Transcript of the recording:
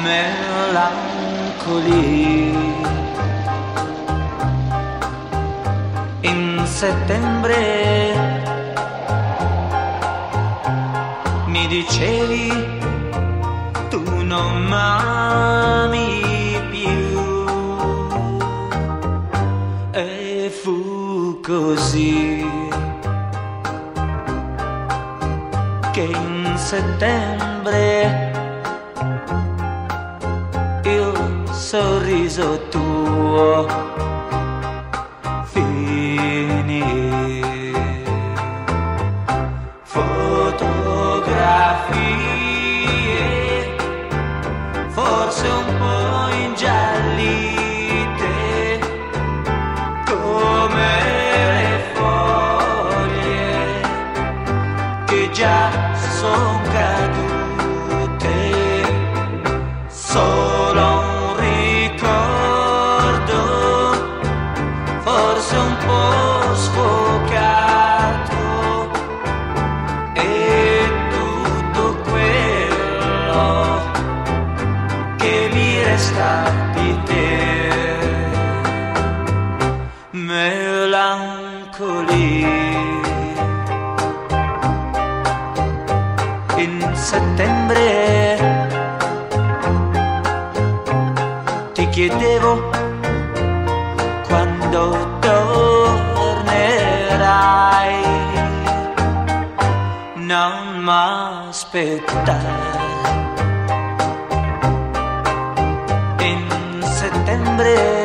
melancoli. In settembre mi dicevi tu non m'ami più, e fu così che in settembre il sorriso tuo finì. Fotografie forse un po' ingiallite come le foglie che già son cadute, solo un ricordo forse un po' sfocato, e tutto quello che mi resta di te. Melancoli. In settembre ti chiedevo quando tornerai, non m'aspettare. In settembre